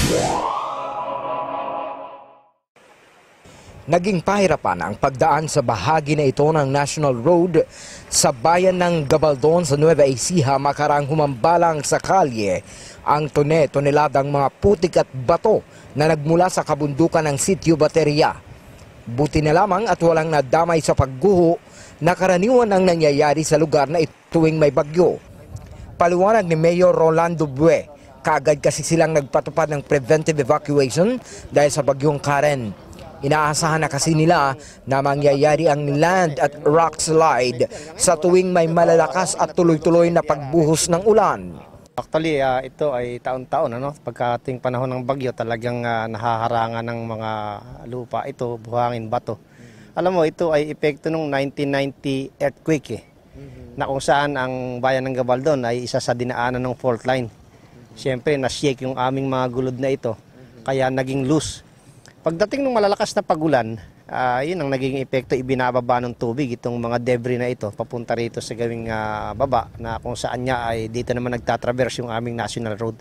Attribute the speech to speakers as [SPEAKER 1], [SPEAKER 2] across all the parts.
[SPEAKER 1] Naging pahirapan ang pagdaan sa bahagi na ito ng National Road sa bayan ng Gabaldon sa Nueva Ecija makarang humambalang sa kalye ang toneladang mga putik at bato na nagmula sa kabundukan ng Sitio Bateria. Buti na lamang at walang nadamay sa pagguho na karaniwan ang nangyayari sa lugar na ito tuwing may bagyo. Paliwanag ni Mayor Rolando Bue, kaagad kasi silang nagpatupad ng preventive evacuation dahil sa bagyong Karen. Inaasahan na kasi nila na mangyayari ang land at rock slide sa tuwing may malalakas at tuloy-tuloy na pagbuhos ng ulan.
[SPEAKER 2] Actually, ito ay taon-taon. Pagkating panahon ng bagyo, talagang nahaharangan ng mga lupa ito, buhangin, bato. Alam mo, ito ay epekto ng 1990 earthquake na kung saan ang bayan ng Gabaldon ay isa sa dinaanan ng fault line. Siyempre, na-shake yung aming mga gulod na ito, kaya naging loose. Pagdating ng malalakas na pagulan, yun ang naging epekto, ibinababa ng tubig itong mga debris na ito papunta rito sa gawing baba na kung saan niya ay dito naman nagtatraverse yung aming national road.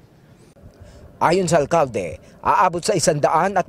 [SPEAKER 1] Ayon sa alkalde, aabot sa 102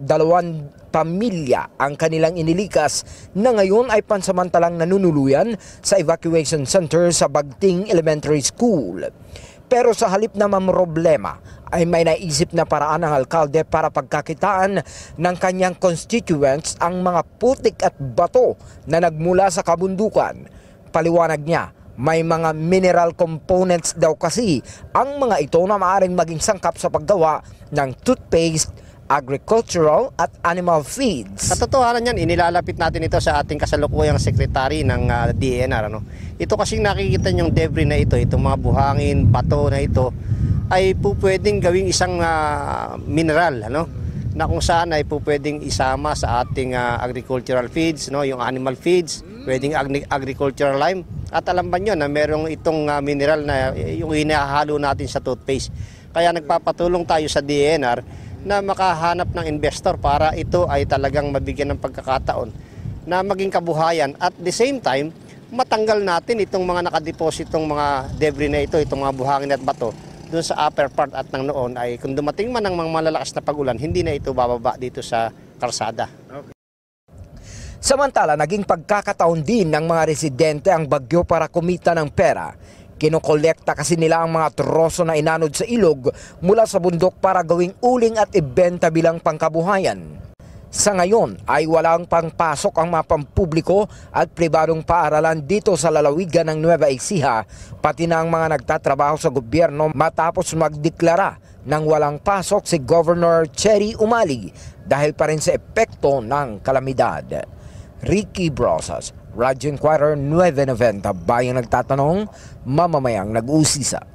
[SPEAKER 1] pamilya ang kanilang inilikas na ngayon ay pansamantalang nanunuluyan sa evacuation center sa Bagting Elementary School. Pero sa halip na mamroblema ay may naisip na paraan ng alkalde para pagkakitaan ng kanyang constituents ang mga putik at bato na nagmula sa kabundukan. Paliwanag niya, may mga mineral components daw kasi ang mga ito na maaaring maging sangkap sa paggawa ng toothpaste, agricultural at animal feeds.
[SPEAKER 2] Sa totohanan yan, inilalapit natin ito sa ating kasalukuyang sekretary ng DENR. Ito kasing nakikita niyong debris na ito, itong mga buhangin, bato na ito, ay po pwedeng gawing isang mineral, na kung saan ay po pwedeng isama sa ating agricultural feeds, yung animal feeds, pwedeng agricultural lime. At alam ba nyo na merong itong mineral na yung hinahalo natin sa toothpaste. Kaya nagpapatulong tayo sa DENR na makahanap ng investor para ito ay talagang mabigyan ng pagkakataon na maging kabuhayan at the same time matanggal natin itong mga nakadepositong mga debris na ito, itong mga buhangin at bato doon sa upper part at ng noon ay kung dumating man ang mga malalakas na pagulan, hindi na ito bababa dito sa kalsada.
[SPEAKER 1] Samantala, naging pagkakataon din ng mga residente ang bagyo para kumita ng pera. Kinokolekta kasi nila ang mga troso na inanod sa ilog mula sa bundok para gawing uling at ibenta bilang pangkabuhayan. Sa ngayon ay walang pangpasok ang mga pampubliko at pribadong paaralan dito sa lalawigan ng Nueva Ecija, pati na ang mga nagtatrabaho sa gobyerno matapos magdeklara ng walang pasok si Governor Cherry Umali dahil pa rin sa epekto ng kalamidad. Ricky Brosas, Radyo Inquirer 990, bayang nagtatanong, mamamayang nag-uusisa.